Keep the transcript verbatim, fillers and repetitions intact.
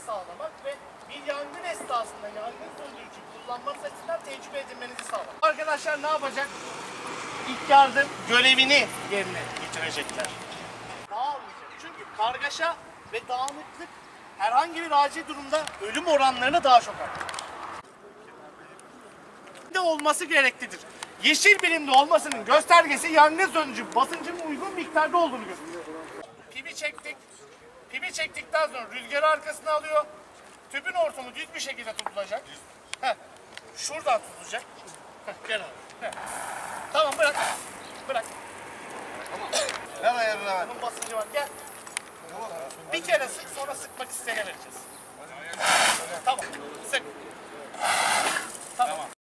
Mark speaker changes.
Speaker 1: sağlamak ve bir yangın esnasında yangın söndürücü kullanmanız açısından tecrübe edinmenizi sağlamak. Arkadaşlar ne yapacak? İlk yardım görevini yerine getirecekler. Dağılmayacak. Çünkü kargaşa ve dağınıklık herhangi bir acil durumda ölüm oranlarını daha çok artırır. De olması gereklidir. Yeşil birimde olmasının göstergesi yangın söndürücü basıncının uygun miktarda olduğunu gösteriyor. Pipi çektik. Pipi çektikten sonra rüzgarı arkasına alıyor. Tüpün hortumu düz bir şekilde tutulacak. Heh. Şuradan tutulacak. Heh, gel abi. Heh. Tamam bırak. Bırak. Tamam.
Speaker 2: Ver ayarına.
Speaker 1: Bunun basıncı var. Gel. Bir kere sık, sonra sıkmak isteyene vereceğiz. Tamam. Sık. Tamam.